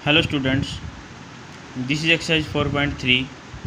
Hello students, this is exercise 4.3.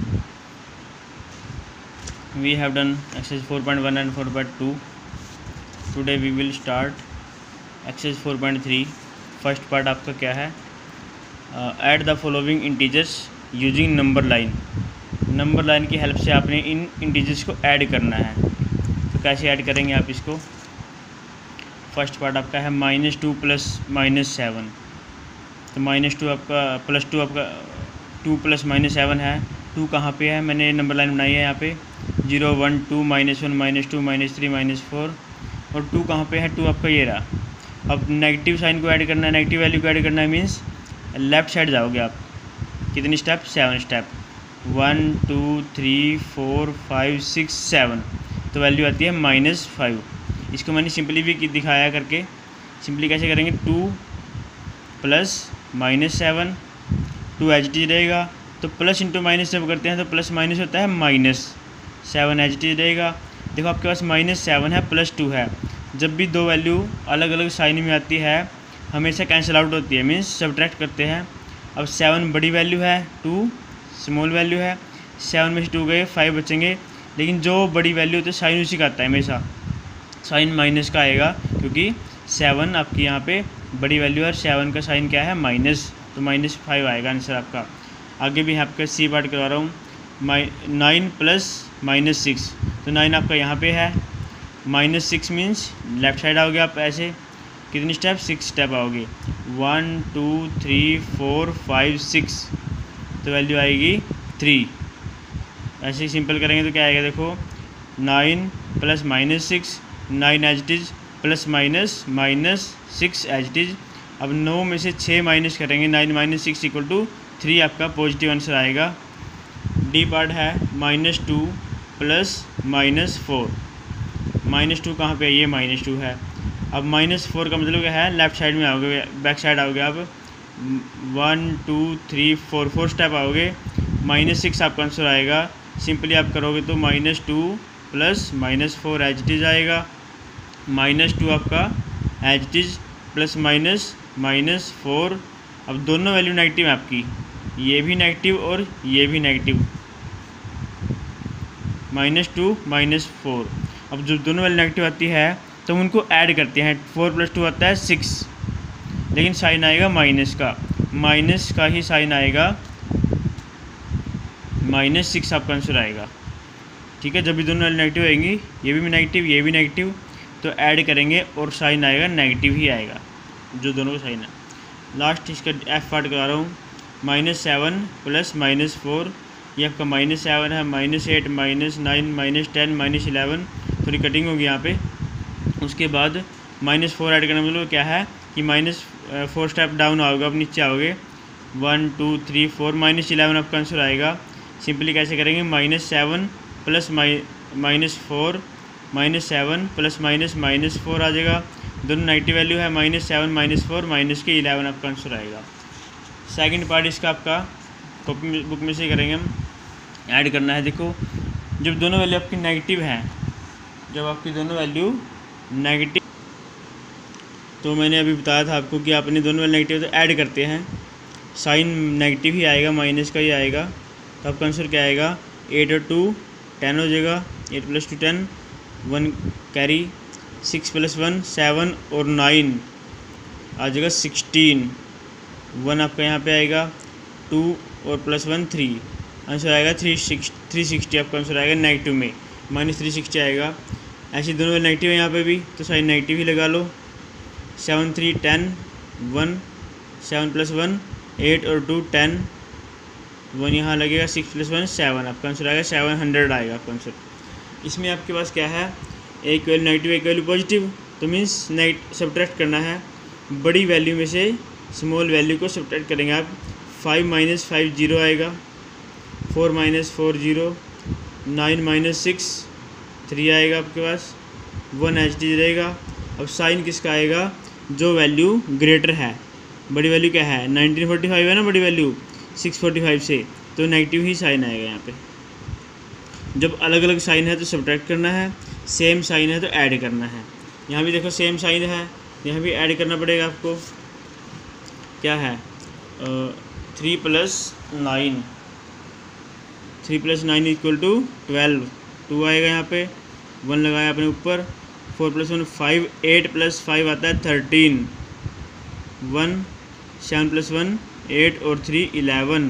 We have done exercise 4.1 and 4.2. Today we will start exercise 4.3. First part आपका क्या है? Add the following integers using number line. Number line की help से आपने इन integers को add करना है। तो कैसे ऐड करेंगे आप इसको? फर्स्ट पार्ट आपका है -2 + -7। तो -2 आपका +2 आपका 2 + -7 है। 2 कहाँ पे है? मैंने नंबर लाइन बनाई है यहाँ पे 0 1 2 -1 -2 -3 -4 और 2 कहाँ पे है? 2 आपका ये रहा। अब नेगेटिव साइन को ऐड करना है, नेगेटिव वैल्यू को ऐड करना है, मीन्स लेफ़्ट साइड जाओगे आप। कितनी स्टेप? 7 स्टेप। 1 2 3 4 5 6 7। तो वैल्यू आती है -5। इसको मैंने सिंपली भी दिखाया करके। सिंपली कैसे करेंगे? 2 + -7, 2 एच टी रहेगा। तो प्लस इंटू माइनस जब करते हैं तो प्लस माइनस होता है -7 एच टी रहेगा। देखो आपके पास -7 है, +2 है। जब भी दो वैल्यू अलग अलग साइन में आती है हमेशा कैंसिल आउट होती है, मीन्स सब्ट्रैक्ट करते हैं। अब 7 बड़ी वैल्यू है, 2 स्मॉल वैल्यू है। 7 में से 2 गए, 5 बचेंगे। लेकिन जो बड़ी वैल्यू होती है साइन उसी का आता है, हमेशा साइन माइनस का आएगा, क्योंकि 7 आपकी यहाँ पे बड़ी वैल्यू है और 7 का साइन क्या है? माइनस। तो -5 आएगा आंसर आपका। आगे भी आपका सी पार्ट करवा रहा हूँ। 9 + -6। तो 9 आपका यहाँ पे है। -6 मीन्स लेफ़्ट साइड आओगे आप ऐसे। कितनी स्टेप? 6 स्टेप आओगे। 1 2 3 4 5 6। तो वैल्यू आएगी 3। ऐसे सिंपल करेंगे तो क्या आएगा? देखो 9 + -6, 9 as it is, +- 6 as it is. अब 9 में से 6 माइनस करेंगे, 9 - 6 = 3 आपका पॉजिटिव आंसर आएगा। डी पार्ट है -2 + -4। -2 कहाँ पे है? ये -2 है। अब -4 का मतलब क्या है? लेफ़्ट साइड में आओगे, बैक साइड आओगे आप। 1 2 3 4 स्टेप आओगे। -6 आपका आंसर आएगा। सिंपली आप करोगे तो -2 + -4 एज इट इज़ आएगा। -2 आपका एज इट इज़ +- 4। अब दोनों वैल्यू नेगेटिव है आपकी, ये भी नेगेटिव और ये भी नेगेटिव। -2 -4। अब जब दोनों वैल्यू नेगेटिव आती है तो हम उनको ऐड करते हैं। 4 + 2 आता है 6, लेकिन साइन आएगा माइनस का। माइनस का ही साइन आएगा, -6 आपका आंसर आएगा। ठीक है, जब भी दोनों वैल्यू नेगेटिव आएंगी, ये भी नेगेटिव ये भी नेगेटिव, तो ऐड करेंगे और साइन आएगा नेगेटिव ही आएगा, जो दोनों का साइन है। लास्ट इसका एफ पार्ट करा रहा हूँ। -7 + -4। ये आपका -7 है, -8 -9 -10 -11। थोड़ी कटिंग होगी यहाँ पे। उसके बाद -4 ऐड करना मतलब क्या है कि -4 स्टेप डाउन आओगे, अब नीचे आओगे। 1 2 3 4 -11 आपका आंसर आएगा। सिंपली कैसे करेंगे? -7 + -4, -7 + -4 आ जाएगा। दोनों नेगेटिव वैल्यू है, -7 -4 -11 आपका आंसर आएगा। सेकंड पार्ट इसका आपका कॉपी बुक में से करेंगे हम। ऐड करना है। देखो जब दोनों वैल्यू आपकी नेगेटिव हैं, जब आपकी दोनों वैल्यू नेगेटिव, तो मैंने अभी बताया था आपको कि आपने दोनों वैल्यू नेगेटिव तो ऐड करते हैं, साइन नेगेटिव ही आएगा, माइनस का ही आएगा। तो आपका आंसर क्या आएगा? 8 और 2 10 हो जाएगा। 8 + 2 10, 1 कैरी, 6 + 1 7 और 9 आ जाएगा 16। 1 आपका यहाँ पे आएगा, 2 और +1 3। आंसर आएगा 360 आपका आंसर आएगा नेगेटिव में, -360 आएगा। ऐसे दोनों नेगेटिव है यहाँ पे भी, तो साइन नेगेटिव ही लगा लो। 7 3 10, 1 7 + 1 8 और 2 10, 1 यहाँ लगेगा, 6 + 1 7 आपका आंसर आएगा 700 आएगा आपका आंसर। इसमें आपके पास क्या है? एक वैल्यू नेगेटिव एक वैल्यू पॉजिटिव, तो मीन्स सब्ट्रैक्ट करना है। बड़ी वैल्यू में से स्मॉल वैल्यू को सब्ट्रैक्ट करेंगे आप। 5 - 5 0 आएगा, 4 - 4 0, 9 - 6 3 आएगा आपके पास, 1 एच डी रहेगा। अब साइन किसका आएगा? जो वैल्यू ग्रेटर है। बड़ी वैल्यू क्या है? 1945 है ना बड़ी वैल्यू 645 से, तो नेगेटिव ही साइन आएगा यहाँ पे। जब अलग अलग साइन है तो सब्ट्रैक्ट करना है, सेम साइन है तो ऐड करना है। यहाँ भी देखो सेम साइन है, यहाँ भी ऐड करना पड़ेगा आपको। क्या है? 3 + 9, 3 + 9 इक्वल टू 12, 2 आएगा यहाँ पे, 1 लगाया अपने ऊपर, 4 + 1 5, 8 + 5 आता है 13, 1, 7 + 1 8 और 3 11,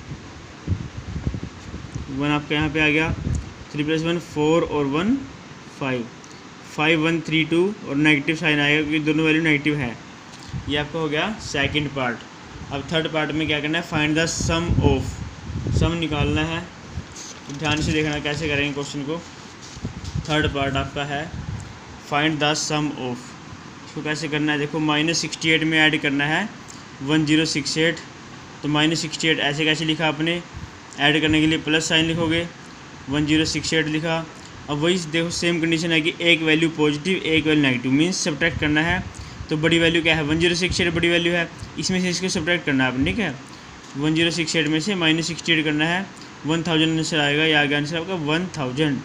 1 आपका यहाँ पे आ गया, 3 + 1 4 और 1 5, 5 1 3 2 और नेगेटिव साइन आएगा क्योंकि दोनों वैल्यू नेगेटिव है। ये आपका हो गया सेकंड पार्ट। अब थर्ड पार्ट में क्या करना है, find the sum of, sum निकालना है। ध्यान से देखना कैसे करेंगे क्वेश्चन को। थर्ड पार्ट आपका है फाइंड द सम ऑफ। इसको कैसे करना है, देखो -68 में ऐड करना है 1068, तो -68 ऐसे कैसे लिखा आपने, ऐड करने के लिए प्लस साइन लिखोगे, 1068 लिखा। अब वही देखो सेम कंडीशन है कि एक वैल्यू पॉजिटिव एक वैल्यू नेगेटिव, मीन्स सब्ट्रैक्ट करना है। तो बड़ी वैल्यू क्या है, 1068 बड़ी वैल्यू है, इसमें से इसको सब्ट्रैक्ट करना है आपने, ठीक है। 1068 में से -68 करना है, 1000 आंसर आएगा। ये आ गया आंसर आपका 1000,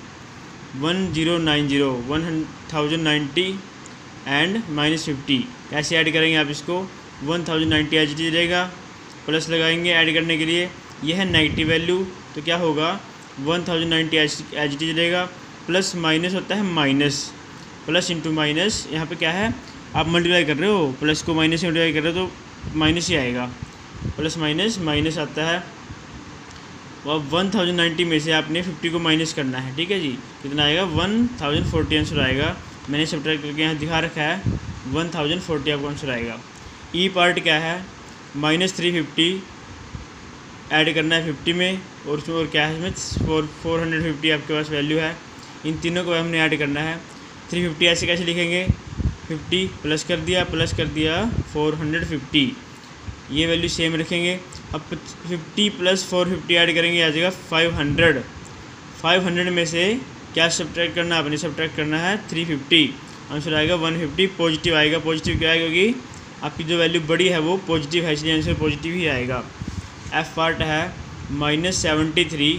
1090, 1090 एंड -50। कैसे ऐड करेंगे आप इसको, 1090 एच डी रहेगा, प्लस लगाएंगे ऐड करने के लिए, यह है नेगेटिव वैल्यू, तो क्या होगा 1090 एच डी रहेगा, प्लस माइनस होता है माइनस, प्लस इंटू माइनस, यहाँ पे क्या है आप मल्टीप्लाई कर रहे हो, प्लस को माइनस से मल्टीप्लाई कर रहे हो तो माइनस ही आएगा, प्लस माइनस माइनस आता है। अब 1090 में से आपने 50 को माइनस करना है, ठीक है जी, कितना आएगा 1040 आंसर आएगा। मैंने सब्ट्रैक्ट करके यहाँ दिखा रखा है 1040 आपको आंसर आएगा। ई पार्ट क्या है, -350 ऐड करना है 50 में, और क्या है इसमें 450 आपके पास वैल्यू है, इन तीनों को हमने ऐड करना है। 350 ऐसे कैसे लिखेंगे, 50 प्लस कर दिया 450, ये वैल्यू सेम रखेंगे। अब 50 + 450 ऐड करेंगे, आ जाएगा 500, 500 में से क्या सब्ट्रैक्ट करना है, आपने सब्ट्रैक्ट करना है 350, आंसर आएगा 150, पॉजिटिव आएगा। पॉजिटिव क्या आएगा, क्योंकि आपकी जो वैल्यू बड़ी है वो पॉजिटिव है, इसलिए आंसर पॉजिटिव ही आएगा। एफ पार्ट है -73,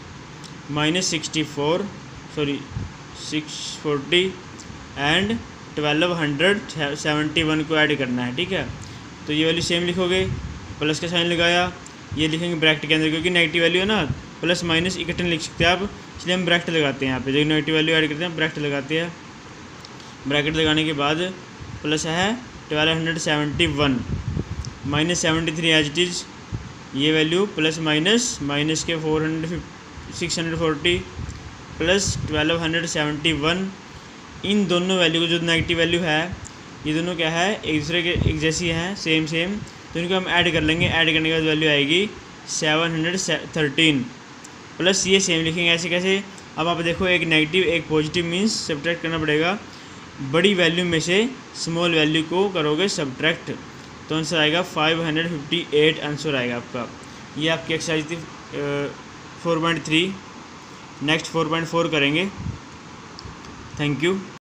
-64 सॉरी 640 एंड 1271 को ऐड करना है, ठीक है। तो ये वैल्यू सेम लिखोगे, प्लस का साइन लगाया, ये लिखेंगे ब्रैकेट के अंदर, क्योंकि नेगेटिव वैल्यू है ना, प्लस माइनस इकट्ठे लिख सकते हैं आप, इसलिए हम ब्रैकेट लगाते हैं यहाँ पे। जब नेगेटिव वैल्यू ऐड करते हैं ब्रैकेट लगाते हैं, ब्रैकेट लगाने के बाद प्लस है 1271, -73 एज इट इज़, ये वैल्यू प्लस माइनस के 640 प्लस 1271, इन दोनों वैल्यू को, जो नेगेटिव वैल्यू है ये दोनों क्या है एक दूसरे के एक जैसी हैं, सेम, तो इनको हम ऐड कर लेंगे। ऐड करने के बाद वैल्यू आएगी 713, प्लस ये सेम लिखेंगे। ऐसे कैसे, अब आप देखो एक नेगेटिव एक पॉजिटिव, मीन्स सब्ट्रैक्ट करना पड़ेगा, बड़ी वैल्यू में से स्मॉल वैल्यू को करोगे सब्ट्रैक्ट, तो आंसर आएगा 558 आंसर आएगा आपका। ये आपकी एक्सरसाइज थी 4.3। नेक्स्ट 4.4 करेंगे। Thank you.